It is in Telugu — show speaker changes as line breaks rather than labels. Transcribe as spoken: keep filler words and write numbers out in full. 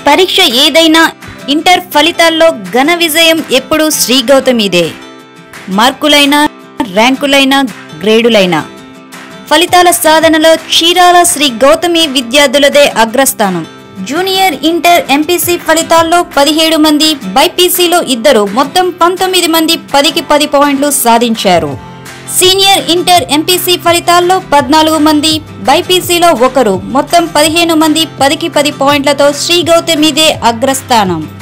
పరీక్ష ఏదైనా ఇంటర్ ఫలితాల్లో ఘన విజయం ఎప్పుడూ శ్రీ గౌతమిదే. మార్కులైనా, ర్యాంకులైనా, గ్రేడులైనా ఫలితాల సాధనలో చీరాల శ్రీ గౌతమి విద్యార్థులదే అగ్రస్థానం. జూనియర్ ఇంటర్ ఎంపీసీ ఫలితాల్లో పదిహేడు మంది, బైపీసీలో ఇద్దరు, మొత్తం పంతొమ్మిది మంది పదికి పది పాయింట్లు సాధించారు. సీనియర్ ఇంటర్ ఎంపీసీ ఫలితాల్లో పద్నాలుగు మంది, బైపీసీలో ఒకరు, మొత్తం పదిహేను మంది పదికి పది పాయింట్లతో శ్రీ గౌతమిదే అగ్రస్థానం.